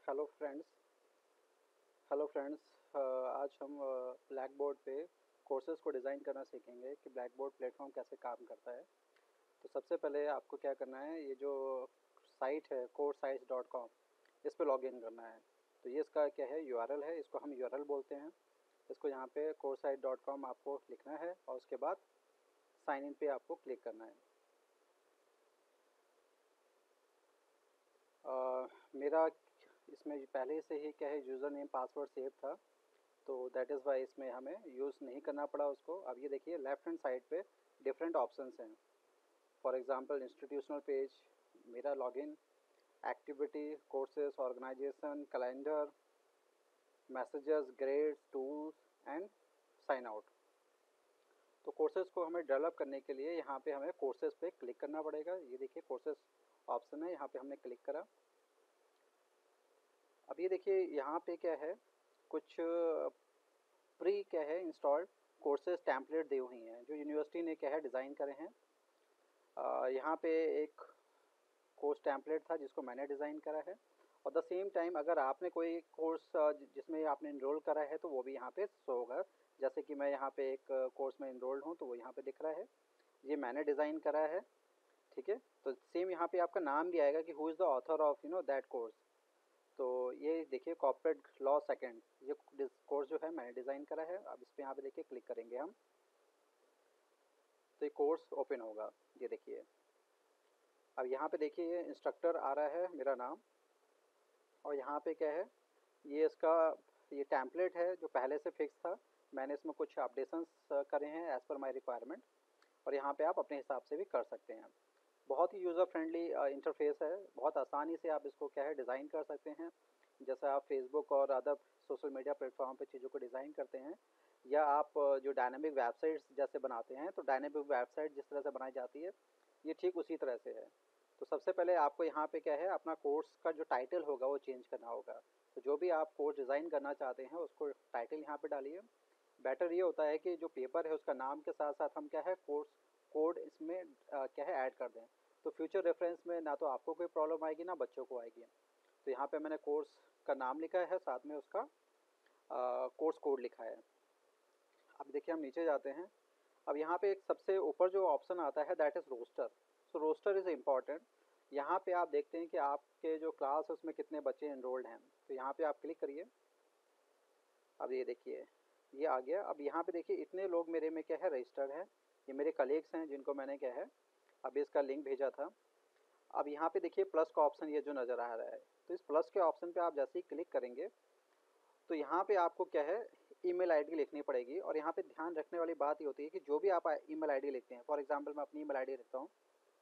Hello friends hello friends आज हम Blackboard पे कोर्सेज़ को डिज़ाइन करना सीखेंगे कि ब्लैक बोर्ड प्लेटफॉर्म कैसे काम करता है। तो सबसे पहले आपको क्या करना है, ये जो साइट है coursites.com, इस पे लॉगिन करना है। तो ये इसका क्या है, यूआरएल है, इसको हम यूआरएल बोलते हैं। इसको यहाँ पे coursites.com आपको लिखना है और उसके बाद साइन इन पे आपको क्लिक करना है। मेरा इसमें पहले से ही क्या है, यूज़र नेम पासवर्ड सेव था, तो दैट इज़ वाई इसमें हमें यूज़ नहीं करना पड़ा उसको। अब ये देखिए लेफ्ट हैंड साइड पे डिफरेंट ऑप्शंस हैं। फॉर एग्जांपल इंस्टीट्यूशनल पेज, मेरा login, activity, courses, organisation, calendar, messages, grades, tools and sign out. तो कोर्सेज को हमें डेवलप करने के लिए यहाँ पे हमें कोर्सेज पे क्लिक करना पड़ेगा। ये देखिए कोर्सेज ऑप्शन है, यहाँ पे हमने क्लिक करा। अब ये देखिए यहाँ पे क्या है, कुछ प्री क्या है इंस्टॉल्ड कोर्सेज टेम्पलेट दी हुई हैं जो यूनिवर्सिटी ने क्या है डिज़ाइन करे हैं। यहाँ पे एक कोर्स टेम्पलेट था जिसको मैंने डिज़ाइन करा है, और द सेम टाइम अगर आपने कोई कोर्स जिसमें आपने इनरोल करा है तो वो भी यहाँ पे शो होगा। जैसे कि मैं यहाँ पे एक कोर्स में इनरोल्ड हूँ तो वो यहाँ पे दिख रहा है, ये मैंने डिज़ाइन करा है। ठीक है, तो सेम यहाँ पे आपका नाम भी आएगा कि who is the author of that course. तो ये देखिए कॉर्पोरेट लॉ सेकेंड, ये कोर्स जो है मैंने डिज़ाइन करा है। अब इस पर यहाँ पे देखिए क्लिक करेंगे हम, तो ये कोर्स ओपन होगा। ये देखिए अब यहाँ पे देखिए ये इंस्ट्रक्टर आ रहा है मेरा नाम, और यहाँ पे क्या है, ये इसका ये टेम्पलेट है जो पहले से फिक्स था। मैंने इसमें कुछ अपडेशंस करे हैं एज़ पर माय रिक्वायरमेंट, और यहाँ पे आप अपने हिसाब से भी कर सकते हैं। बहुत ही यूज़र फ्रेंडली इंटरफेस है, बहुत आसानी से आप इसको क्या है डिज़ाइन कर सकते हैं। जैसे आप फेसबुक और अदर सोशल मीडिया प्लेटफॉर्म पे चीज़ों को डिज़ाइन करते हैं, या आप जो डायनेमिक वेबसाइट्स जैसे बनाते हैं, तो डायनेमिक वेबसाइट जिस तरह से बनाई जाती है ये ठीक उसी तरह से है। तो सबसे पहले आपको यहाँ पे क्या है, अपना कोर्स का जो टाइटल होगा वो चेंज करना होगा। तो जो भी आप कोर्स डिज़ाइन करना चाहते हैं उसको टाइटल यहाँ पे डालिए। बेटर ये होता है कि जो पेपर है उसका नाम के साथ साथ हम क्या है कोर्स कोड इसमें क्या है ऐड कर दें, तो फ्यूचर रेफरेंस में ना तो आपको कोई प्रॉब्लम आएगी ना बच्चों को आएगी। तो यहाँ पे मैंने कोर्स का नाम लिखा है, साथ में उसका कोर्स कोड लिखा है। अब देखिए हम नीचे जाते हैं। अब यहाँ पे एक सबसे ऊपर जो ऑप्शन आता है that is roster. So roster is important. यहाँ पे आप देखते हैं कि आपके जो क्लास है उसमें कितने बच्चे इनरोल्ड हैं, तो यहाँ पे आप क्लिक करिए। अब ये देखिए ये आ गया। अब यहाँ पे देखिए इतने लोग मेरे में क्या है रजिस्टर्ड हैं, ये मेरे कलीग्स हैं जिनको मैंने क्या है अभी इसका लिंक भेजा था। अब यहाँ पे देखिए प्लस का ऑप्शन ये जो नज़र आ रहा है, तो इस प्लस के ऑप्शन पे आप जैसे ही क्लिक करेंगे तो यहाँ पे आपको क्या है ईमेल आईडी लिखनी पड़ेगी। और यहाँ पे ध्यान रखने वाली बात ये होती है कि जो भी आप ईमेल आईडी लिखते हैं, फॉर एग्जांपल मैं अपनी ईमेल आईडी लिखता हूँ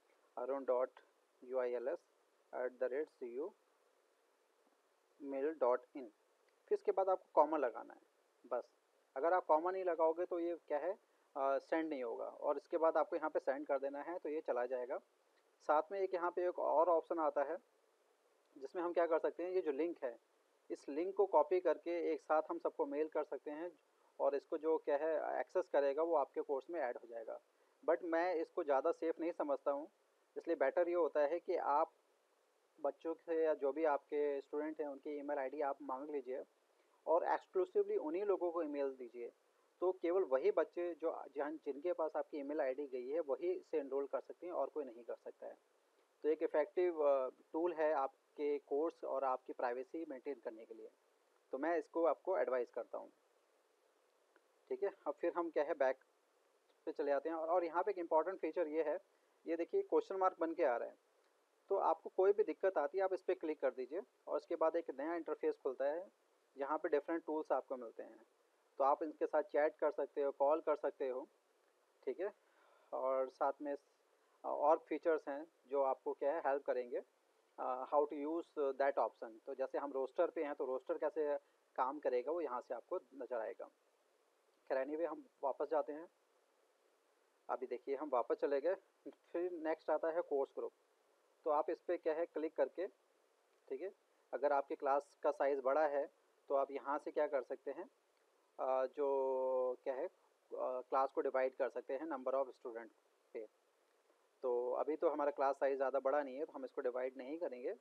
arun.uils@yu-mail.in, फिर इसके बाद आपको कॉमा लगाना है बस। अगर आप कॉमा नहीं लगाओगे तो ये क्या है सेंड नहीं होगा, और इसके बाद आपको यहाँ पे सेंड कर देना है तो ये चला जाएगा। साथ में एक यहाँ पे एक और ऑप्शन आता है जिसमें हम क्या कर सकते हैं, ये जो लिंक है इस लिंक को कॉपी करके एक साथ हम सबको मेल कर सकते हैं, और इसको जो क्या है एक्सेस करेगा वो आपके कोर्स में ऐड हो जाएगा। बट मैं इसको ज़्यादा सेफ़ नहीं समझता हूँ, इसलिए बेटर ये होता है कि आप बच्चों से या जो भी आपके स्टूडेंट हैं उनकी ईमेल आईडी आप मांग लीजिए, और एक्सक्लूसिवली उन्हीं लोगों को ईमेल दीजिए। तो केवल वही बच्चे जो जिनके पास आपकी ईमेल आईडी गई है वही इसे एनरोल कर सकते हैं, और कोई नहीं कर सकता है। तो एक इफ़ेक्टिव टूल है आपके कोर्स और आपकी प्राइवेसी मेंटेन करने के लिए, तो मैं इसको आपको एडवाइस करता हूँ। ठीक है, अब फिर हम क्या है बैक पे चले जाते हैं, और यहाँ पे एक इम्पॉर्टेंट फीचर ये है, ये देखिए क्वेश्चन मार्क बन के आ रहा है। तो आपको कोई भी दिक्कत आती है आप इस पर क्लिक कर दीजिए, और उसके बाद एक नया इंटरफेस खुलता है जहाँ पे डिफरेंट टूल्स आपको मिलते हैं। तो आप इनके साथ चैट कर सकते हो, कॉल कर सकते हो। ठीक है, और साथ में और फीचर्स हैं जो आपको क्या है हेल्प करेंगे how to use that option. तो जैसे हम रोस्टर पे हैं तो रोस्टर कैसे काम करेगा वो यहाँ से आपको नज़र आएगा। खैर एनीवे हम वापस जाते हैं। अभी देखिए हम वापस चले गए। फिर नेक्स्ट आता है कोर्स ग्रुप। तो आप इस पर क्या है क्लिक करके, ठीक है, अगर आपकी क्लास का साइज़ बड़ा है तो आप यहाँ से क्या कर सकते हैं, जो क्या है क्लास को डिवाइड कर सकते हैं नंबर ऑफ़ स्टूडेंट पे। तो अभी तो हमारा क्लास साइज़ ज़्यादा बड़ा नहीं है तो हम इसको डिवाइड नहीं करेंगे।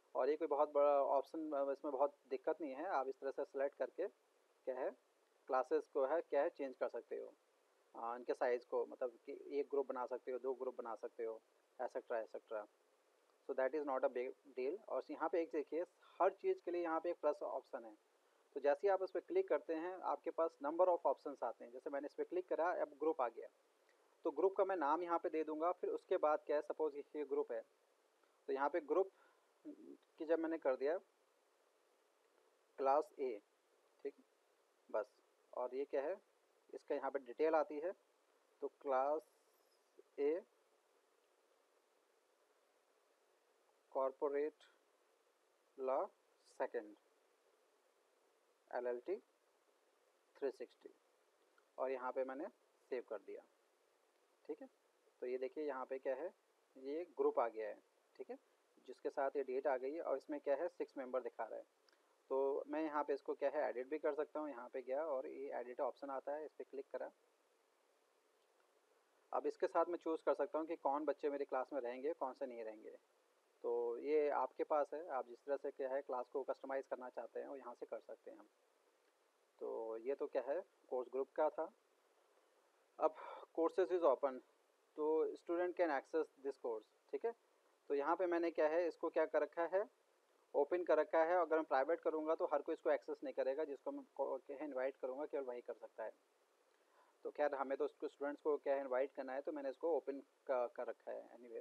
और ये कोई बहुत बड़ा ऑप्शन इसमें बहुत दिक्कत नहीं है, आप इस तरह से सेलेक्ट करके क्या है क्लासेस को है क्या है चेंज कर सकते हो, इनके साइज़ को, मतलब कि एक ग्रुप बना सकते हो, दो ग्रुप बना सकते हो, etcetera etcetera. So that is not a big deal. और यहाँ पे एक देखिए हर चीज़ के लिए यहाँ पे एक प्लस ऑप्शन है। तो जैसे ही आप उस पर क्लिक करते हैं आपके पास नंबर ऑफ ऑप्शंस आते हैं। जैसे मैंने इस पर क्लिक करा, अब ग्रुप आ गया, तो ग्रुप का मैं नाम यहाँ पे दे दूंगा। फिर उसके बाद क्या है, सपोज ये ग्रुप है, तो यहाँ पे ग्रुप की जब मैंने कर दिया क्लास ए, ठीक है बस। और ये क्या है, इसका यहाँ पे डिटेल आती है, तो class A corporate law second LLT 360, और यहाँ पे मैंने सेव कर दिया। ठीक है, तो ये देखिए यहाँ पे क्या है, ये ग्रुप आ गया है, ठीक है, जिसके साथ ये डेट आ गई है, और इसमें क्या है 6 मेंबर दिखा रहा है। तो मैं यहाँ पे इसको क्या है एडिट भी कर सकता हूँ। यहाँ पे गया और ये एडिट ऑप्शन आता है, इस पर क्लिक करा। अब इसके साथ मैं चूज़ कर सकता हूँ कि कौन बच्चे मेरी क्लास में रहेंगे, कौन से नहीं रहेंगे। तो ये आपके पास है, आप जिस तरह से क्या है क्लास को कस्टमाइज़ करना चाहते हैं वो यहाँ से कर सकते हैं हम। तो ये तो क्या है कोर्स ग्रुप का था। अब कोर्सेज इज़ ओपन, तो student can access this course, ठीक है। तो यहाँ पे मैंने क्या है इसको क्या कर रखा है, ओपन कर रखा है। अगर मैं प्राइवेट करूँगा तो हर कोई इसको एक्सेस नहीं करेगा, जिसको मैं क्या है इन्वाइट करूँगा केवल वही कर सकता है। तो खैर हमें तो उसको स्टूडेंट्स को क्या है इन्वाइट करना है, तो मैंने इसको ओपन कर रखा है एनीवे।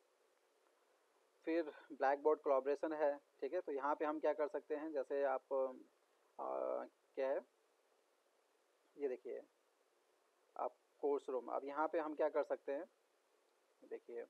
फिर ब्लैक बोर्ड कोलैबोरेशन है, ठीक है। तो यहाँ पे हम क्या कर सकते हैं, जैसे आप क्या है ये देखिए आप कोर्स रूम, अब यहाँ पे हम क्या कर सकते हैं, देखिए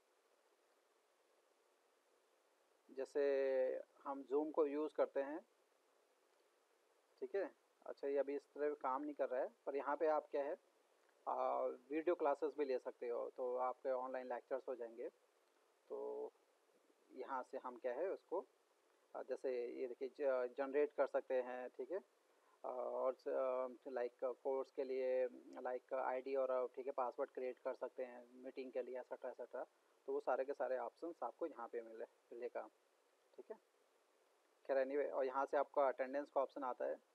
जैसे हम जूम को यूज़ करते हैं, ठीक है। अच्छा ये अभी इस तरह काम नहीं कर रहा है, पर यहाँ पे आप क्या है वीडियो क्लासेस भी ले सकते हो, तो आपके ऑनलाइन लेक्चर्स हो जाएंगे। तो यहाँ से हम क्या है उसको जैसे ये देखिए जनरेट कर सकते हैं, ठीक है। और लाइक कोर्स के लिए लाइक आईडी और ठीक है पासवर्ड क्रिएट कर सकते हैं मीटिंग के लिए, एक्सेट्रा एक्सेट्रा। तो वो सारे के सारे ऑप्शंस आपको यहाँ पे मिलेगा, ठीक है। खैर एनीवे, और यहाँ से आपका अटेंडेंस का ऑप्शन आता है,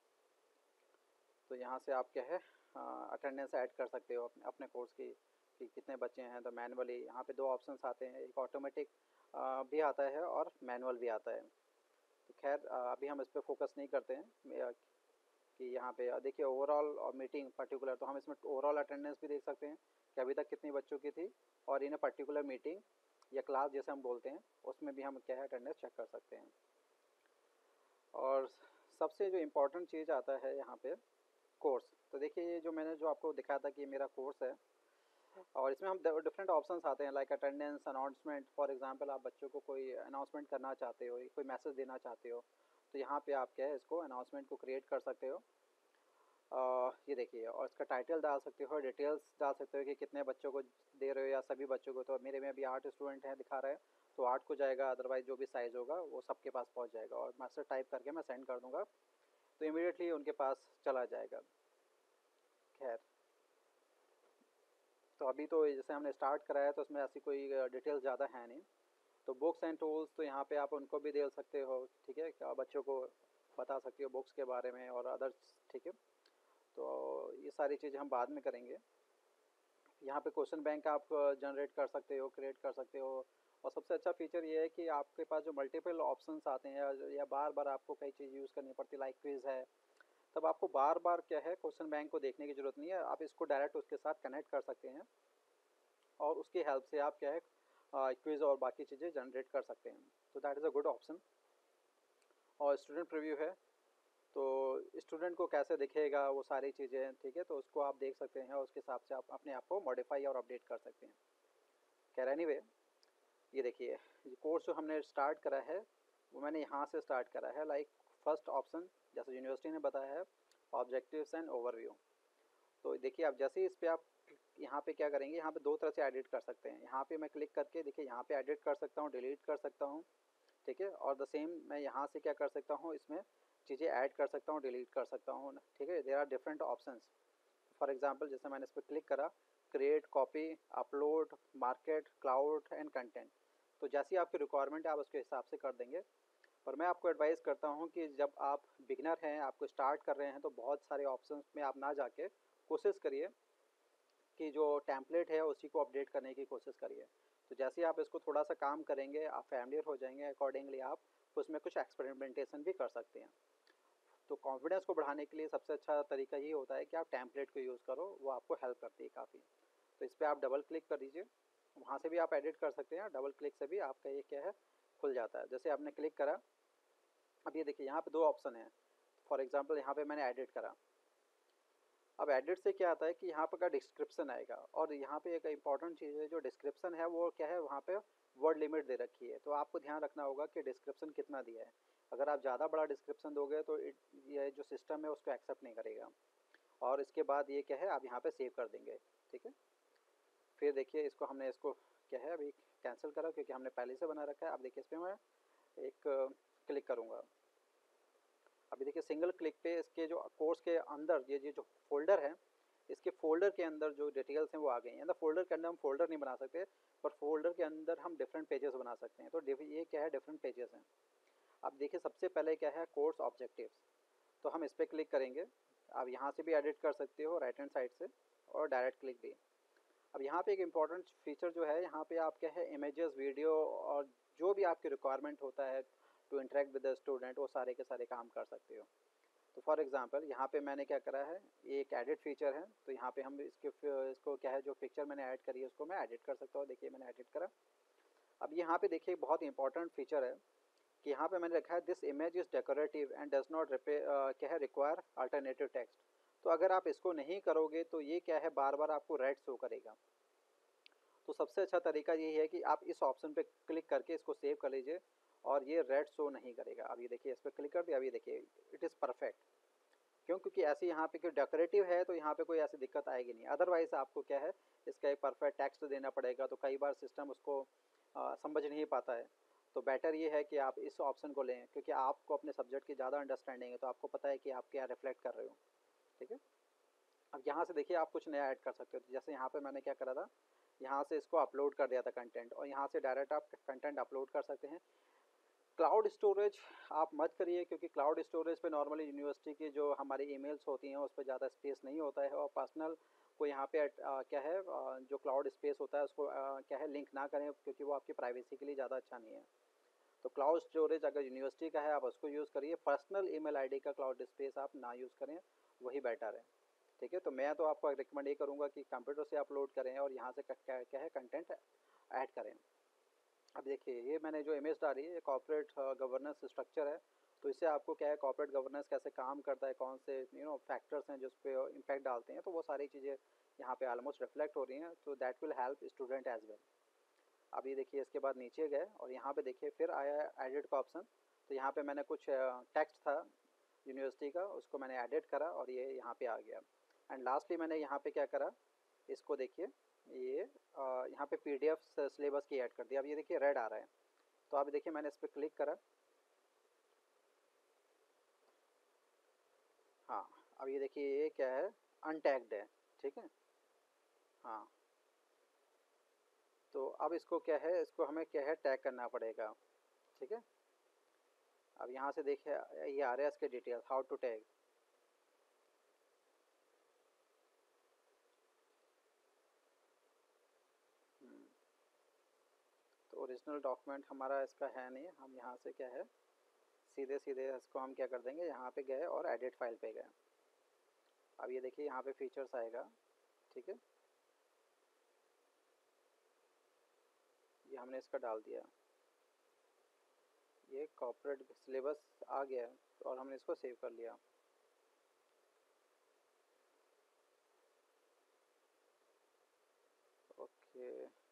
तो यहाँ से आप क्या है अटेंडेंस ऐड कर सकते हो अपने कोर्स की कि कितने बच्चे हैं। तो मैनुअली यहाँ पे दो ऑप्शंस आते हैं, एक ऑटोमेटिक भी आता है और मैनुअल भी आता है। तो खैर अभी हम इस पर फोकस नहीं करते हैं कि यहाँ पे देखिए ओवरऑल और मीटिंग पर्टिकुलर, तो हम इसमें ओवरऑल अटेंडेंस भी देख सकते हैं कि अभी तक कितनी बच्चों की थी, और इन पर्टिकुलर मीटिंग या क्लास जैसे हम बोलते हैं उसमें भी हम क्या है अटेंडेंस चेक कर सकते हैं। और सबसे जो इम्पोर्टेंट चीज़ आता है यहाँ पे कोर्स, तो देखिए ये जो मैंने जो आपको दिखाया था कि ये मेरा कोर्स है, और इसमें हम डिफरेंट ऑप्शंस आते हैं like attendance, announcement. For example आप बच्चों को कोई अनाउंसमेंट करना चाहते हो, कोई मैसेज देना चाहते हो, तो यहाँ पे आप क्या है इसको अनाउंसमेंट को क्रिएट कर सकते हो। ये देखिए, और इसका टाइटल डाल सकते हो, डिटेल्स डाल सकते हो कि कितने बच्चों को दे रहे हो या सभी बच्चों को। तो मेरे में अभी 8 स्टूडेंट हैं दिखा रहा है, तो 8 को जाएगा, अदरवाइज जो भी साइज़ होगा वो सबके पास पहुँच जाएगा। और मैसेज टाइप करके मैं सेंड कर दूँगा, तो इमीडिएटली उनके पास चला जाएगा। खैर तो अभी तो जैसे हमने स्टार्ट कराया तो उसमें ऐसी कोई डिटेल्स ज़्यादा है नहीं। तो बुक्स एंड टूल्स, तो यहाँ पे आप उनको भी दे सकते हो, ठीक है, क्या बच्चों को बता सकते हो बुक्स के बारे में और अदर्स, ठीक है। तो ये सारी चीज़ें हम बाद में करेंगे। यहाँ पे क्वेश्चन बैंक आप जनरेट कर सकते हो, क्रिएट कर सकते हो। और सबसे अच्छा फीचर ये है कि आपके पास जो मल्टीपल ऑप्शंस आते हैं या बार बार आपको कई चीज़ यूज़ करनी पड़ती है लाइक क्विज़ है, तब आपको बार बार क्या है क्वेश्चन बैंक को देखने की ज़रूरत नहीं है, आप इसको डायरेक्ट उसके साथ कनेक्ट कर सकते हैं और उसकी हेल्प से आप क्या है क्विज़ और बाकी चीज़ें जनरेट कर सकते हैं। तो that is a good option. और स्टूडेंट प्रीव्यू है, तो स्टूडेंट को कैसे दिखेगा वो सारी चीज़ें, ठीक है, तो उसको आप देख सकते हैं और उसके हिसाब से आप अपने आप को मॉडिफाई और अपडेट कर सकते हैं। खैर एनीवे, ये देखिए ये कोर्स जो हमने स्टार्ट करा है वो मैंने यहाँ से स्टार्ट करा है। लाइक फर्स्ट ऑप्शन जैसे यूनिवर्सिटी ने बताया है, ऑब्जेक्टिव्स एंड ओवरव्यू। तो देखिए आप जैसे ही इस पर आप यहाँ पे क्या करेंगे, यहाँ पे दो तरह से एडिट कर सकते हैं। यहाँ पे मैं क्लिक करके देखिए यहाँ पे एडिट कर सकता हूँ, डिलीट कर सकता हूँ, ठीक है। और द सेम मैं यहाँ से क्या कर सकता हूँ, इसमें चीज़ें ऐड कर सकता हूँ, डिलीट कर सकता हूँ, ठीक है। There are different options. For example जैसे मैंने इस पर क्लिक करा, create, copy, upload, market, cloud and content. तो जैसी आपकी रिक्वायरमेंट है आप उसके हिसाब से कर देंगे। पर मैं आपको एडवाइस करता हूँ कि जब आप बिगनर हैं, आपको स्टार्ट कर रहे हैं, तो बहुत सारे ऑप्शंस में आप ना जाके कोशिश करिए कि जो टेम्पलेट है उसी को अपडेट करने की कोशिश करिए। तो जैसे ही आप इसको थोड़ा सा काम करेंगे, आप फैमिलियर हो जाएंगे, अकॉर्डिंगली आप उसमें कुछ एक्सपेरिमेंटेशन भी कर सकते हैं। तो कॉन्फिडेंस को बढ़ाने के लिए सबसे अच्छा तरीका ये होता है कि आप टेम्पलेट को यूज़ करो, वो आपको हेल्प करती है काफ़ी। तो इस पर आप डबल क्लिक कर दीजिए, वहाँ से भी आप एडिट कर सकते हैं, डबल क्लिक से भी आपका ये क्या है खुल जाता है। जैसे आपने क्लिक करा, अब ये देखिए यहाँ पे दो ऑप्शन है। फॉर एग्जांपल यहाँ पे मैंने एडिट करा। अब एडिट से क्या आता है कि यहाँ पर का डिस्क्रिप्शन आएगा, और यहाँ पे एक इंपॉर्टेंट चीज़ है, जो डिस्क्रिप्शन है वो क्या है, वहाँ पे वर्ड लिमिट दे रखी है। तो आपको ध्यान रखना होगा कि डिस्क्रिप्शन कितना दिया है। अगर आप ज़्यादा बड़ा डिस्क्रिप्शन दोगे तो ये जो सिस्टम है उसको एक्सेप्ट नहीं करेगा। और इसके बाद ये क्या है, आप यहाँ पे सेव कर देंगे, ठीक है। फिर देखिए इसको हमने इसको क्या है अभी कैंसिल करा, क्योंकि हमने पहले से बना रखा है। अब देखिए इस पर मैं एक क्लिक करूँगा। अभी देखिए सिंगल क्लिक पे इसके जो कोर्स के अंदर ये जो फोल्डर है, इसके फोल्डर के अंदर जो डिटेल्स हैं वो आ गई हैं। फोल्डर के अंदर हम फोल्डर नहीं बना सकते, पर फोल्डर के अंदर हम डिफरेंट पेजेस बना सकते हैं। तो ये क्या है, डिफरेंट पेजेस हैं। अब देखिए सबसे पहले क्या है, कोर्स ऑब्जेक्टिव्स। तो हम इस पर क्लिक करेंगे। आप यहाँ से भी एडिट कर सकते हो राइट हैंड साइड से, और डायरेक्ट क्लिक भी। अब यहाँ पे एक इम्पॉर्टेंट फीचर जो है, यहाँ पे आप क्या है इमेजेस, वीडियो और जो भी आपकी रिक्वायरमेंट होता है to interact with the student, वो सारे के सारे काम कर सकते हो। तो फॉर एग्जांपल यहाँ पे मैंने क्या करा है, ये एक एडिट फीचर है। तो यहाँ पे हम इसको क्या है, जो पिक्चर मैंने ऐड करी है उसको मैं एडिट कर सकता हूँ। देखिए मैंने एडिट करा। अब यहाँ पे देखिए बहुत इंपॉर्टेंट फीचर है कि यहाँ पे मैंने रखा है this image is decorative and does not क्या है रिक्वायर अल्टरनेटिव टेक्स्ट। तो अगर आप इसको नहीं करोगे तो ये क्या है, बार बार आपको रेड शो करेगा। तो सबसे अच्छा तरीका यही है कि आप इस ऑप्शन पे क्लिक करके इसको सेव कर लीजिए, और ये रेड शो नहीं करेगा। अब ये देखिए इस पर क्लिक कर दिया, अभी देखिए इट इज़ परफेक्ट। क्यों? क्योंकि ऐसे यहाँ पे कोई डेकोरेटिव है तो यहाँ पे कोई ऐसी दिक्कत आएगी नहीं। अदरवाइज आपको क्या है, इसका एक परफेक्ट टेक्स्ट देना पड़ेगा, तो कई बार सिस्टम उसको समझ नहीं पाता है। तो बेटर ये है कि आप इस ऑप्शन को लें, क्योंकि आपको अपने सब्जेक्ट की ज़्यादा अंडरस्टैंडिंग है, तो आपको पता है कि आप क्या रिफ्लेक्ट कर रहे हो, ठीक है। अब यहाँ से देखिए आप कुछ नया ऐड कर सकते हो। तो जैसे यहाँ पे मैंने क्या करा था, यहाँ से इसको अपलोड कर दिया था कंटेंट, और यहाँ से डायरेक्ट आप कंटेंट अपलोड कर सकते हैं। क्लाउड स्टोरेज आप मत करिए, क्योंकि क्लाउड स्टोरेज पे नॉर्मली यूनिवर्सिटी की जो हमारी ईमेल्स होती हैं उस पर ज़्यादा स्पेस नहीं होता है, और पर्सनल को यहाँ पे क्या है जो क्लाउड स्पेस होता है उसको क्या है लिंक ना करें, क्योंकि वो आपकी प्राइवेसी के लिए ज़्यादा अच्छा नहीं है। तो क्लाउड स्टोरेज अगर यूनिवर्सिटी का है आप उसको यूज़ करिए, पर्सनल ईमेल आईडी का क्लाउड स्पेस आप ना यूज़ करें, वही बेटर है, ठीक है। तो मैं तो आपको रिकमेंड ये करूँगा कि कंप्यूटर से अपलोड करें और यहाँ से क्या है कंटेंट ऐड करें। अब देखिए ये मैंने जो इमेज डाली है, ये कॉर्पोरेट गवर्नेंस स्ट्रक्चर है। तो इससे आपको क्या है, कॉर्पोरेट गवर्नेंस कैसे काम करता है, कौन से फैक्टर्स हैं जो उस पर इम्पैक्ट डालते हैं, तो वो सारी चीज़ें यहाँ पे ऑलमोस्ट रिफ्लेक्ट हो रही हैं। तो that will help student as well. अब ये देखिए इसके बाद नीचे गए और यहाँ पे देखिए फिर आया एडिट का ऑप्शन। तो यहाँ पे मैंने कुछ टेक्स्ट था यूनिवर्सिटी का, उसको मैंने एडिट करा और ये यहाँ पे आ गया। एंड लास्टली मैंने यहाँ पे क्या करा, इसको देखिए ये यहाँ पे पीडीएफ सिलेबस की ऐड कर दिया। अब ये देखिए रेड आ रहा है। तो अब देखिए मैंने इस पर क्लिक करा। हाँ, अब ये देखिए ये क्या है, अनटैग्ड है, ठीक है। हाँ, तो अब इसको क्या है, इसको हमें क्या है टैग करना पड़ेगा, ठीक है। अब यहाँ से देखिए ये आ रहा है इसके डिटेल्स, हाउ टू टैग। तो ओरिजिनल डॉक्यूमेंट हमारा इसका है नहीं, हम यहाँ से क्या है सीधे सीधे इसको हम क्या कर देंगे, यहाँ पे गए और एडिट फाइल पे गए। अब ये देखिए यहाँ पे फीचर्स आएगा, ठीक है। ये हमने इसका डाल दिया, ये कॉर्पोरेट सिलेबस आ गया और हमने इसको सेव कर लिया। ओके,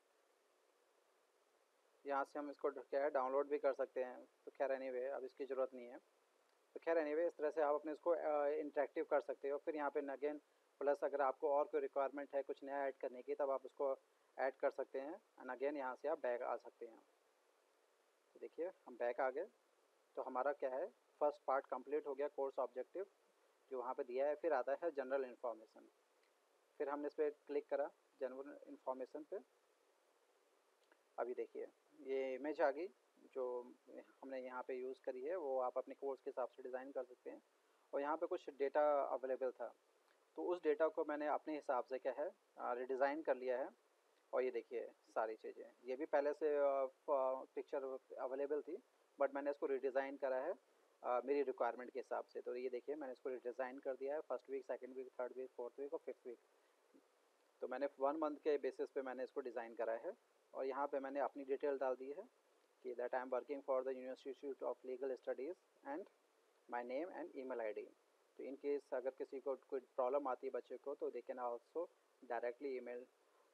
यहाँ से हम इसको क्या है डाउनलोड भी कर सकते हैं। तो खैर एनीवे अब इसकी ज़रूरत नहीं है। तो खैर एनीवे इस तरह से आप अपने इसको इंटरेक्टिव कर सकते हो। फिर यहाँ पे अगेन प्लस अगर आपको और कोई रिक्वायरमेंट है कुछ नया ऐड करने की, तब आप उसको ऐड कर सकते हैं। एंड अगेन यहाँ से आप बैक आ सकते हैं। तो देखिए हम बैक आ गए। तो हमारा क्या है, फर्स्ट पार्ट कंप्लीट हो गया, कोर्स ऑब्जेक्टिव जो वहाँ पे दिया है। फिर आता है जनरल इन्फॉर्मेशन। फिर हमने इस पर क्लिक करा जनरल इन्फॉर्मेशन पे। अभी देखिए ये इमेज आ गई जो हमने यहाँ पे यूज़ करी है, वो आप अपने कोर्स के हिसाब से डिज़ाइन कर सकते हैं। और यहाँ पे कुछ डेटा अवेलेबल था, तो उस डेटा को मैंने अपने हिसाब से क्या है रिडिज़ाइन कर लिया है। और ये देखिए सारी चीज़ें, ये भी पहले से पिक्चर अवेलेबल थी, बट मैंने इसको रिडिज़ाइन करा है मेरी रिक्वायरमेंट के हिसाब से। तो ये देखिए मैंने इसको रिडिज़ाइन कर दिया है, first week, second week, third week, fourth week और फिफ्थ वीक। तो मैंने 1 मंथ के बेसिस पे मैंने इसको डिज़ाइन करा है। और यहाँ पे मैंने अपनी डिटेल डाल दी है कि that I am working for the university institute of legal studies and my name and email ID. तो इन केस अगर किसी को कोई प्रॉब्लम आती है बच्चे को, तो they can also directly email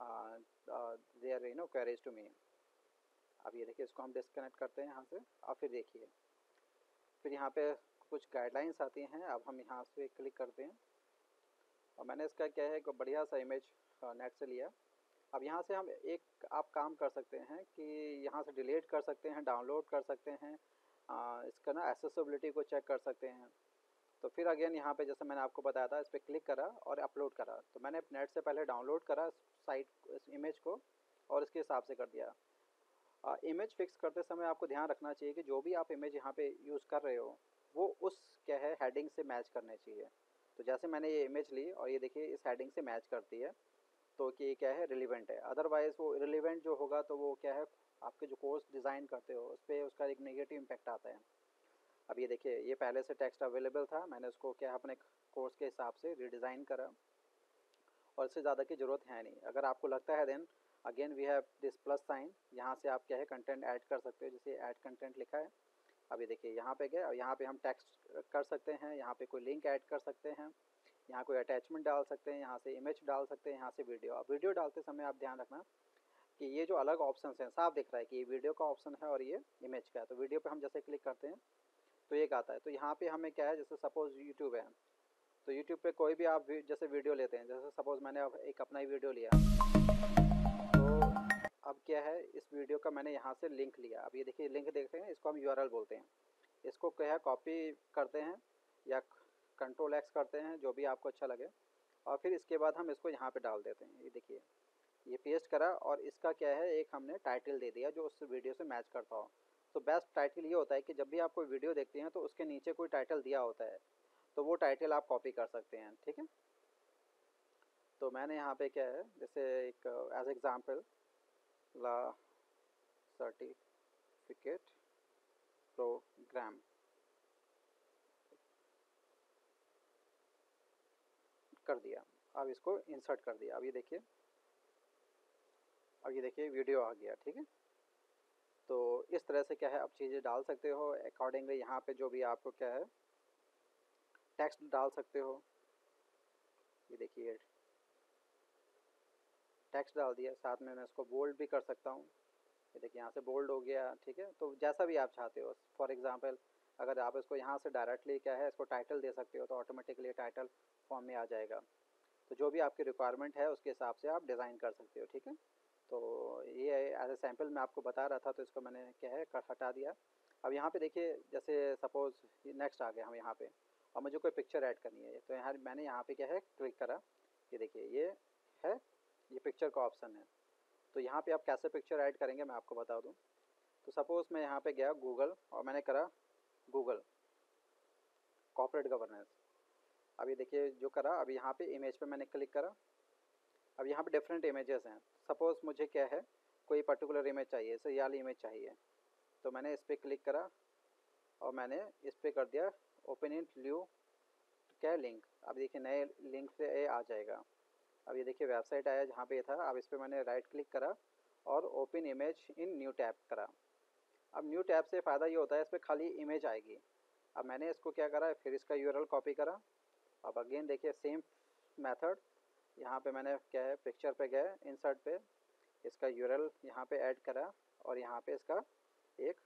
their queries to me. अब ये देखिए इसको हम डिस्कनेक्ट करते हैं यहाँ से। और फिर देखिए फिर यहाँ पे कुछ गाइडलाइंस आती हैं। अब हम यहाँ से क्लिक करते हैं और मैंने इसका क्या है एक बढ़िया सा इमेज नेट से लिया। अब यहाँ से हम एक आप काम कर सकते हैं कि यहाँ से डिलीट कर सकते हैं, डाउनलोड कर सकते हैं, इसका ना एक्सेसिबिलिटी को चेक कर सकते हैं। तो फिर अगेन यहाँ पे जैसे मैंने आपको बताया था, इस पर क्लिक करा और अपलोड करा। तो मैंने नेट से पहले डाउनलोड करा साइट इस इमेज को और इसके हिसाब से कर दिया। इमेज फिक्स करते समय आपको ध्यान रखना चाहिए कि जो भी आप इमेज यहाँ पे यूज़ कर रहे हो वो उस क्या है हेडिंग से मैच करने चाहिए। तो जैसे मैंने ये इमेज ली और ये देखिए इस हेडिंग से मैच करती है, तो कि क्या है रिलेवेंट है। अदरवाइज़ वो इरेलीवेंट जो होगा तो वो क्या है आपके जो कोर्स डिज़ाइन करते हो उस पर उसका एक नेगेटिव इम्पैक्ट आता है। अब ये देखिए ये पहले से टेक्स्ट अवेलेबल था, मैंने उसको क्या है अपने कोर्स के हिसाब से रिडिज़ाइन करा और इससे ज़्यादा की ज़रूरत है नहीं। अगर आपको लगता है then again we have this plus sign, यहाँ से आप क्या है कंटेंट ऐड कर सकते हो, जैसे ऐड कंटेंट लिखा है। अभी देखिए यहाँ पे गए और यहाँ पे हम टेक्स्ट कर सकते हैं, यहाँ पे कोई लिंक ऐड कर सकते हैं, यहाँ कोई अटैचमेंट डाल सकते हैं, यहाँ से इमेज डाल सकते हैं, यहाँ से वीडियो। अब वीडियो डालते समय आप ध्यान रखना कि ये जो अलग ऑप्शन हैं साफ दिख रहा है कि ये वीडियो का ऑप्शन है और ये इमेज का है। तो वीडियो पे हम जैसे क्लिक करते हैं तो ये आता है। तो यहाँ पे हमें क्या है, जैसे सपोज़ यूट्यूब है, तो यूट्यूब पे कोई भी आप जैसे वीडियो लेते हैं, जैसे सपोज़ मैंने अब एक अपना ही वीडियो लिया, तो अब क्या है इस वीडियो का मैंने यहाँ से लिंक लिया। अब ये देखिए लिंक देखते हैं, इसको हम यूआरएल बोलते हैं। इसको क्या है कॉपी करते हैं या कंट्रोल एक्स करते हैं, जो भी आपको अच्छा लगे। और फिर इसके बाद हम इसको यहाँ पे डाल देते हैं। ये देखिए ये पेस्ट करा और इसका क्या है एक हमने टाइटल दे दिया जो उस वीडियो से मैच करता हो। तो बेस्ट टाइटल ये होता है कि जब भी आप कोई वीडियो देखते हैं तो उसके नीचे कोई टाइटल दिया होता है, तो वो टाइटल आप कॉपी कर सकते हैं। ठीक है, तो मैंने यहाँ पे क्या है जैसे एक as example law certificate program कर दिया। अब इसको इंसर्ट कर दिया। अब ये देखिए वीडियो आ गया। ठीक है, तो इस तरह से क्या है आप चीज़ें डाल सकते हो अकॉर्डिंगली। यहाँ पे जो भी आपको क्या है टेक्स्ट डाल सकते हो। ये देखिए टेक्स्ट डाल दिया, साथ में मैं इसको बोल्ड भी कर सकता हूँ। ये देखिए यहाँ से बोल्ड हो गया। ठीक है, तो जैसा भी आप चाहते हो। फॉर एग्जांपल अगर आप इसको यहाँ से डायरेक्टली क्या है इसको टाइटल दे सकते हो तो ऑटोमेटिकली टाइटल फॉर्म में आ जाएगा। तो जो भी आपकी रिक्वायरमेंट है उसके हिसाब से आप डिज़ाइन कर सकते हो। ठीक है, तो ये एज ए सैम्पल मैं आपको बता रहा था, तो इसको मैंने क्या है हटा दिया। अब यहाँ पे देखिए जैसे सपोज़ नेक्स्ट आ गया हम यहाँ पे और मुझे कोई पिक्चर ऐड करनी है, तो यहाँ मैंने यहाँ पे क्या है क्लिक करा। ये देखिए ये है, ये पिक्चर का ऑप्शन है। तो यहाँ पे आप कैसे पिक्चर ऐड करेंगे मैं आपको बता दूँ। तो सपोज़ मैं यहाँ पे गया गूगल और मैंने करा गूगल कॉर्पोरेट गवर्नेंस। अब ये देखिए जो करा, अब यहाँ पे इमेज पे मैंने क्लिक करा। अब यहाँ पे डिफरेंट इमेजेस हैं। सपोज़ मुझे क्या है कोई पर्टिकुलर इमेज चाहिए, जैसे ये वाली इमेज चाहिए, तो मैंने इस पर क्लिक करा और मैंने इस पर कर दिया ओपन इन न्यू क्या लिंक। अब देखिए नए लिंक से ये आ जाएगा। अब ये देखिए वेबसाइट आया जहाँ पे ये था। अब इस पर मैंने राइट क्लिक करा और open image in new tab करा। अब न्यू टैब से फ़ायदा ये होता है इस पर खाली इमेज आएगी। अब मैंने इसको क्या करा, फिर इसका यूआरएल कॉपी करा। अब अगेन देखिए सेम मेथड, यहाँ पे मैंने क्या है पिक्चर पे गए इंसर्ट पे, इसका यूआरएल यहाँ पे ऐड करा और यहाँ पे इसका एक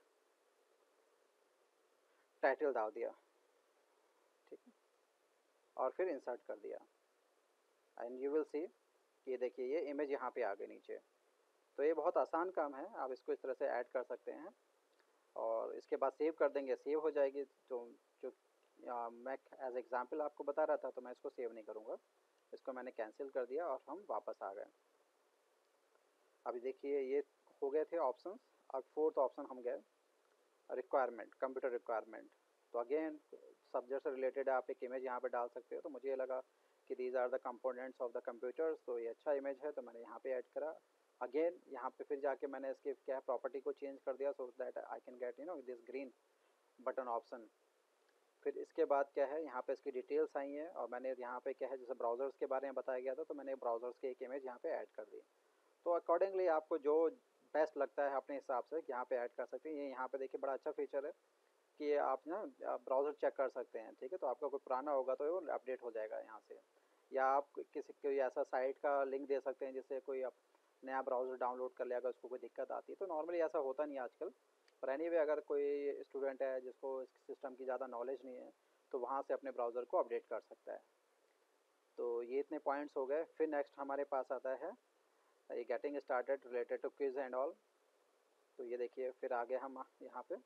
टाइटल डाल दिया। ठीक है, और फिर इंसर्ट कर दिया एंड यू विल सी कि देखिए ये इमेज यहाँ पे आ गई नीचे। तो ये बहुत आसान काम है, आप इसको इस तरह से ऐड कर सकते हैं और इसके बाद सेव कर देंगे, सेव हो जाएगी। तो जो मैं एज एग्जांपल आपको बता रहा था, तो मैं इसको सेव नहीं करूँगा, इसको मैंने कैंसिल कर दिया और हम वापस आ गए। अभी देखिए ये हो गए थे ऑप्शंस। अब फोर्थ ऑप्शन हम गए, रिक्वायरमेंट, कंप्यूटर रिक्वायरमेंट। तो अगेन सब्जेक्ट से रिलेटेड आप एक इमेज यहाँ पे डाल सकते हो। तो मुझे लगा कि these are the components of the computers, तो ये अच्छा इमेज है, तो मैंने यहाँ पे ऐड करा। अगेन यहाँ पे फिर जाके मैंने इसके क्या है प्रॉपर्टी को चेंज कर दिया, so that I can get this green button option. फिर इसके बाद क्या है, यहाँ पे इसकी डिटेल्स आई हैं, और मैंने यहाँ पे क्या है जैसे ब्राउज़र्स के बारे में बताया गया था, तो मैंने ब्राउज़र्स की एक इमेज यहाँ पे ऐड कर दी। तो अकॉर्डिंगली आपको जो बेस्ट लगता है अपने हिसाब से यहाँ पे ऐड कर सकते हैं। ये यहाँ पे देखिए बड़ा अच्छा फीचर है कि आप ना ब्राउज़र चेक कर सकते हैं, ठीक है। तो आपका कोई पुराना होगा तो वो अपडेट हो जाएगा यहाँ से, या आप किसी कोई ऐसा साइट का लिंक दे सकते हैं जिससे कोई आप नया ब्राउज़र डाउनलोड कर ले अगर उसको कोई दिक्कत आती है। तो नॉर्मली ऐसा होता नहीं है आजकल, पर एनीवे अगर कोई स्टूडेंट है जिसको इस सिस्टम की ज़्यादा नॉलेज नहीं है, तो वहाँ से अपने ब्राउज़र को अपडेट कर सकता है। तो ये इतने पॉइंट्स हो गए। फिर नेक्स्ट हमारे पास आता है ये getting started related to quiz and all. तो ये देखिए फिर आगे हम यहाँ पे,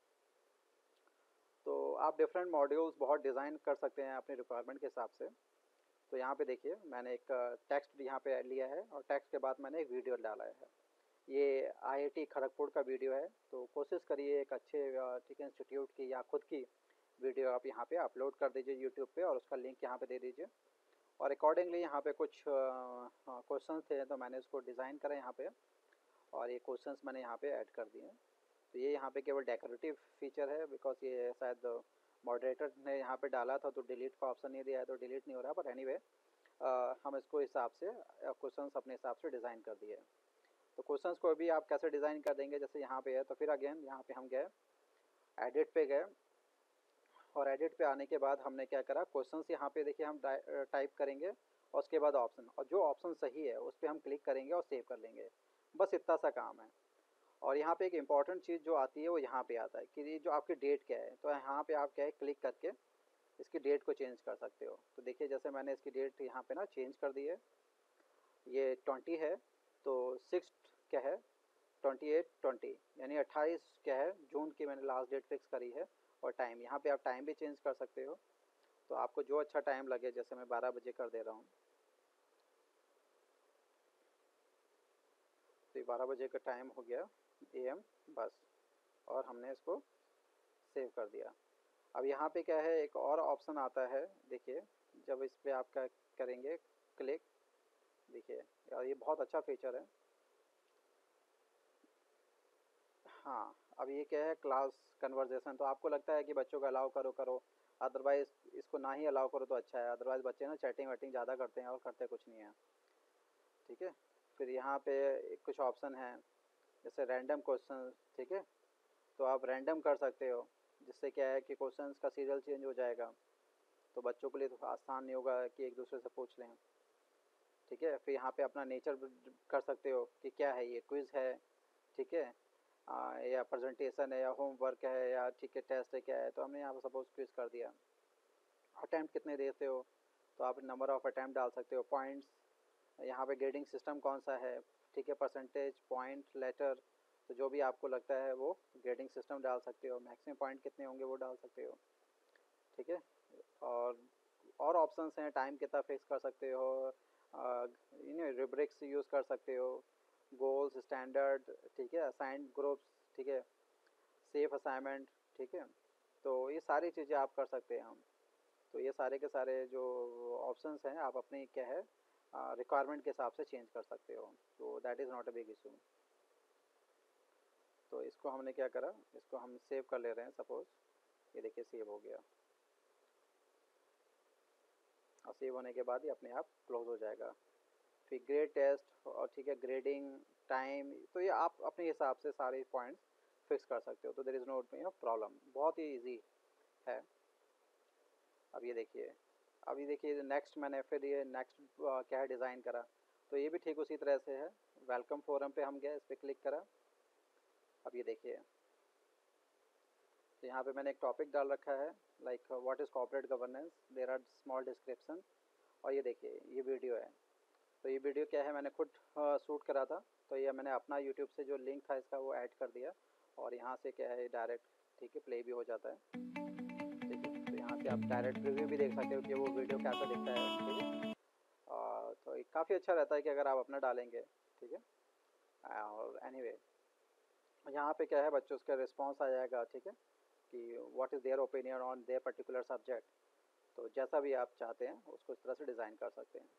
तो आप डिफरेंट मॉड्यूल्स बहुत डिज़ाइन कर सकते हैं अपनी रिक्वायरमेंट के हिसाब से। तो यहाँ पे देखिए मैंने एक टेक्स्ट यहाँ पे लिया है, और टेक्स्ट के बाद मैंने एक वीडियो डाला है। ये आईआईटी खड़गपुर का वीडियो है। तो कोशिश करिए एक अच्छे ठीक है इंस्टीट्यूट की या खुद की वीडियो आप यहाँ पे अपलोड कर दीजिए यूट्यूब पे, और उसका लिंक यहाँ पे दे दीजिए। और अकॉर्डिंगली यहाँ पे कुछ क्वेश्चंस थे, तो मैंने उसको डिज़ाइन करा यहाँ पे, और ये क्वेश्चंस मैंने यहाँ पे ऐड कर दिए हैं। तो ये यहाँ पे केवल डेकोरेटिव फीचर है, बिकॉज ये शायद मॉडरेटर ने यहाँ पे डाला था, तो डिलीट का ऑप्शन नहीं दिया है, तो डिलीट नहीं हो रहा। बट एनीवे हम इसको हिसाब से क्वेश्चंस अपने हिसाब से डिज़ाइन कर दिए। तो क्वेश्चंस को भी आप कैसे डिज़ाइन कर देंगे, जैसे यहाँ पे है, तो फिर अगेन यहाँ पे हम गए, एडिट पे गए, और एडिट पे आने के बाद हमने क्या करा, क्वेश्चंस यहाँ पे देखिए हम टाइप करेंगे, और उसके बाद ऑप्शन, और जो ऑप्शन सही है उस पर हम क्लिक करेंगे और सेव कर लेंगे। बस इतना सा काम है। और यहाँ पे एक इम्पॉर्टेंट चीज़ जो आती है वो यहाँ पे आता है कि ये जो आपकी डेट क्या है। तो यहाँ पे आप क्या है क्लिक करके इसकी डेट को चेंज कर सकते हो। तो देखिए जैसे मैंने इसकी डेट यहाँ पे ना चेंज कर दी है, ये 20 है, तो 6 क्या है 28/20 यानी 28 क्या है जून की मैंने लास्ट डेट फिक्स करी है। और टाइम यहाँ पे आप टाइम भी चेंज कर सकते हो, तो आपको जो अच्छा टाइम लगे, जैसे मैं 12 बजे कर दे रहा हूँ। तो 12 बजे का टाइम हो गया AM बस, और हमने इसको सेव कर दिया। अब यहाँ पे क्या है एक और ऑप्शन आता है, देखिए जब इस पर आप क्या करेंगे क्लिक, देखिए यार ये बहुत अच्छा फीचर है। हाँ, अब ये क्या है क्लास कन्वर्जेशन। तो आपको लगता है कि बच्चों को अलाउ करो करो, अदरवाइज़ इसको ना ही अलाउ करो तो अच्छा है। अदरवाइज़ बच्चे ना चैटिंग वैटिंग ज़्यादा करते हैं और करते कुछ नहीं है, ठीक है। फिर यहाँ पे कुछ ऑप्शन हैं जैसे रैंडम क्वेश्चन, ठीक है। तो आप रैंडम कर सकते हो, जिससे क्या है कि क्वेश्चंस का सीरियल चेंज हो जाएगा, तो बच्चों के लिए तो आसान नहीं होगा कि एक दूसरे से पूछ लें, ठीक है। फिर यहाँ पे अपना नेचर कर सकते हो कि क्या है, ये क्विज़ है, ठीक है, या प्रेजेंटेशन है, या होमवर्क है, या ठीक है टेस्ट है, क्या है। तो हमने यहाँ पर सपोज क्विज़ कर दिया। अटैम्प्ट कितने देते हो, तो आप नंबर ऑफ़ अटैम्प्ट डाल सकते हो। पॉइंट्स, यहाँ पे ग्रेडिंग सिस्टम कौन सा है, ठीक है, परसेंटेज, पॉइंट, लेटर। तो जो भी आपको लगता है वो ग्रेडिंग सिस्टम डाल सकते हो। मैक्सिमम पॉइंट कितने होंगे वो डाल सकते हो, ठीक है। और ऑप्शंस हैं, टाइम कितना फिक्स कर सकते हो, रुब्रिक्स यूज़ कर सकते हो, गोल्स, स्टैंडर्ड, ठीक है, असाइंड ग्रुप्स, ठीक है, सेफ असाइनमेंट, ठीक है। तो ये सारी चीज़ें आप कर सकते हैं हम। तो ये सारे के सारे जो ऑप्शंस हैं आप अपनी क्या है रिक्वायरमेंट के हिसाब से चेंज कर सकते हो। तो that is not a big issue. तो इसको हमने क्या करा, इसको हम सेव कर ले रहे हैं सपोज़, ये देखिए सेव हो गया, और सेव होने के बाद ये अपने आप क्लोज हो जाएगा। फिर ग्रेड टेस्ट, और ठीक है ग्रेडिंग, टाइम, तो ये आप अपने हिसाब से सारे पॉइंट्स फिक्स कर सकते हो। तो देयर इज़ नो प्रॉब्लम, बहुत ही ईजी है। अब ये देखिए, अभी देखिए नेक्स्ट मैंने फिर ये नेक्स्ट क्या है डिज़ाइन करा। तो ये भी ठीक उसी तरह से है। वेलकम फोरम पे हम गए, इस पर क्लिक करा। अब ये देखिए, तो यहाँ पे मैंने एक टॉपिक डाल रखा है like what is corporate governance, there are small description. और ये देखिए ये वीडियो है। तो ये वीडियो क्या है मैंने खुद शूट करा था। तो ये मैंने अपना यूट्यूब से जो लिंक था इसका वो ऐड कर दिया, और यहाँ से क्या है डायरेक्ट ठीक है प्ले भी हो जाता है, ठीक है। तो यहाँ से आप डायरेक्ट रिव्यू भी देख सकते हो कि वो वीडियो कैसा दिखता है, ठीक है। तो काफ़ी अच्छा रहता है कि अगर आप अपना डालेंगे, ठीक है। और एनीवे यहाँ पे क्या है, बच्चों का रिस्पॉन्स आ जाएगा, ठीक है, कि what is their opinion on their particular subject. तो जैसा भी आप चाहते हैं उसको इस तरह से डिज़ाइन कर सकते हैं।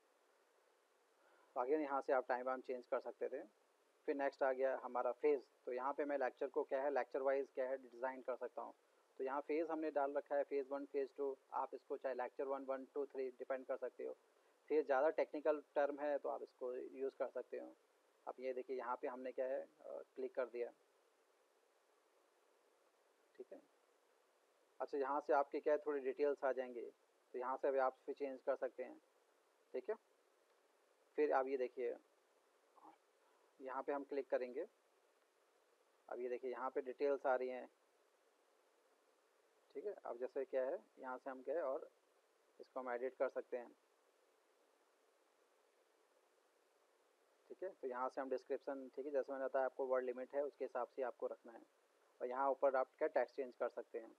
अगेन यहाँ से आप टाइम वाइम चेंज कर सकते थे। फिर नेक्स्ट आ गया हमारा फेज़। तो यहाँ पे मैं लेक्चर को क्या है, लेक्चर वाइज क्या है डिज़ाइन कर सकता हूँ। तो यहाँ फेज़ हमने डाल रखा है, फेज़ 1 फेज़ 2। आप इसको चाहे लेक्चर 1 1 2 3 डिपेंड कर सकते हो। फेज़ ज़्यादा टेक्निकल टर्म है तो आप इसको यूज़ कर सकते हो। अब ये देखिए यहाँ पे हमने क्या है क्लिक कर दिया, ठीक है। अच्छा, यहाँ से आपके क्या है थोड़ी डिटेल्स आ जाएंगे, तो यहाँ से अभी आप फिर चेंज कर सकते हैं, ठीक है। फिर आप ये देखिए यहाँ पे हम क्लिक करेंगे। अब ये देखिए यहाँ पे डिटेल्स आ रही हैं, ठीक है। अब जैसे क्या है यहाँ से हम गए और इसको हम एडिट कर सकते हैं, ठीक है। तो यहाँ से हम डिस्क्रिप्शन, ठीक है, जैसे मैंने बताया आपको वर्ड लिमिट है उसके हिसाब से आपको रखना है। और यहाँ ऊपर आप क्या टेक्स्ट चेंज कर सकते हैं।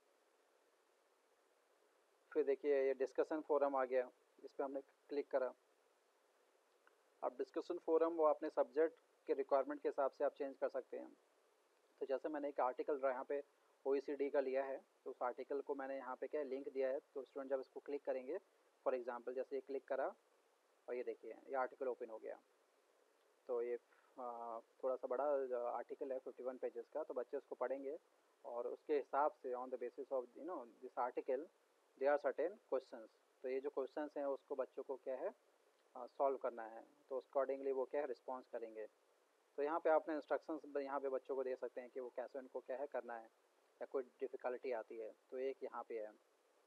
फिर देखिए ये डिस्कशन फोरम आ गया, इस पर हमने क्लिक करा। अब डिस्कशन फोरम वो अपने सब्जेक्ट के रिक्वायरमेंट के हिसाब से आप चेंज कर सकते हैं। तो जैसे मैंने एक आर्टिकल यहाँ पे OECD का लिया है, तो उस आर्टिकल को मैंने यहाँ पे क्या लिंक दिया है। तो स्टूडेंट जब इसको क्लिक करेंगे, फॉर एग्जांपल जैसे ये क्लिक करा और ये देखिए ये आर्टिकल ओपन हो गया। तो ये थोड़ा सा बड़ा आर्टिकल है 51 पेजेस का, तो बच्चे उसको पढ़ेंगे और उसके हिसाब से on the basis of this article they are certain questions. तो ये जो क्वेश्चंस हैं उसको बच्चों को क्या है सॉल्व करना है, तो उस अकॉर्डिंगली वो क्या है रिस्पॉन्स करेंगे। तो यहाँ पे आपने इंस्ट्रक्शंस यहाँ पे बच्चों को दे सकते हैं कि वो कैसे उनको क्या है करना है, या कोई डिफ़िकल्टी आती है तो एक यहाँ पे है।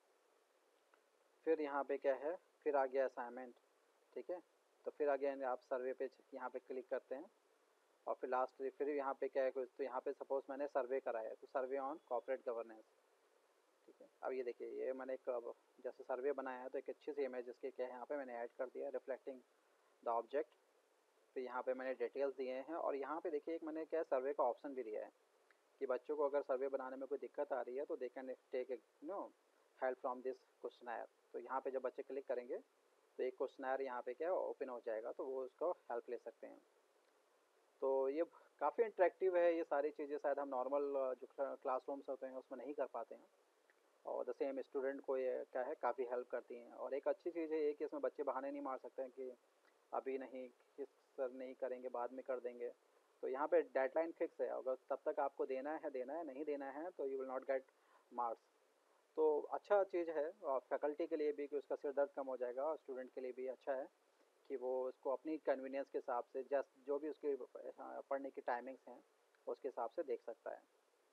फिर यहाँ पे क्या है, फिर आ गया असाइनमेंट, ठीक है। तो फिर अगेन आप सर्वे पे यहाँ पे क्लिक करते हैं और फिर लास्ट फिर यहाँ पे क्या है कुछ, तो यहाँ पे सपोज मैंने सर्वे कराया है, तो सर्वे ऑन कॉर्पोरेट गवर्नेंस, ठीक है। अब ये देखिए ये मैंने एक जैसे सर्वे बनाया है तो एक अच्छी सी इमेज इसके क्या है यहाँ पे मैंने ऐड कर दिया, रिफ्लेक्टिंग द ऑब्जेक्ट। फिर यहाँ पे मैंने डिटेल्स दिए हैं और यहाँ पे देखिए एक मैंने क्या सर्वे का ऑप्शन भी दिया है कि बच्चों को अगर सर्वे बनाने में कोई दिक्कत आ रही है तो they can take help from this questionnaire. तो यहाँ पे जब बच्चे क्लिक करेंगे तो एक क्वेश्चनर यहाँ पे क्या ओपन हो जाएगा, तो वो उसको हेल्प ले सकते हैं। तो ये काफ़ी इंटरेक्टिव है, ये सारी चीज़ें शायद हम नॉर्मल जो क्लासरूम्स होते हैं उसमें नहीं कर पाते हैं। और द सेम स्टूडेंट को ये क्या है काफ़ी हेल्प करती हैं। और एक अच्छी चीज़ है ये कि इसमें बच्चे बहाने नहीं मार सकते हैं कि अभी नहीं, किस सर नहीं करेंगे, बाद में कर देंगे। तो यहाँ पे डेडलाइन फिक्स है, अगर तब तक आपको देना है देना है, नहीं देना है तो you will not get marks. तो अच्छा चीज़ है और फैकल्टी के लिए भी कि उसका सिर दर्द कम हो जाएगा, और स्टूडेंट के लिए भी अच्छा है कि वो उसको अपनी कन्वीनियंस के हिसाब से जस्ट जो भी उसकी पढ़ने की टाइमिंग्स हैं उसके हिसाब से देख सकता है।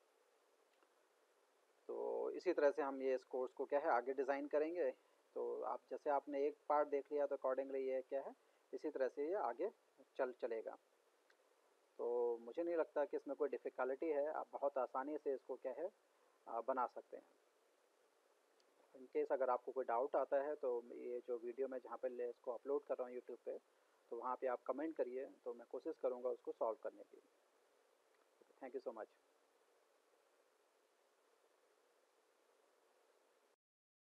तो इसी तरह से हम ये इस कोर्स को क्या है आगे डिज़ाइन करेंगे। तो आप जैसे आपने एक पार्ट देख लिया तो अकॉर्डिंगली ये क्या है इसी तरह से ये आगे चलेगा। तो मुझे नहीं लगता कि इसमें कोई डिफ़िकल्टी है, आप बहुत आसानी से इसको क्या है बना सकते हैं। इन केस अगर आपको कोई डाउट आता है तो ये जो वीडियो मैं जहाँ पे इसको अपलोड कर रहा हूँ यूट्यूब पे, तो वहाँ पे आप कमेंट करिए, तो मैं कोशिश करूँगा उसको सॉल्व करने की। Thank you so much.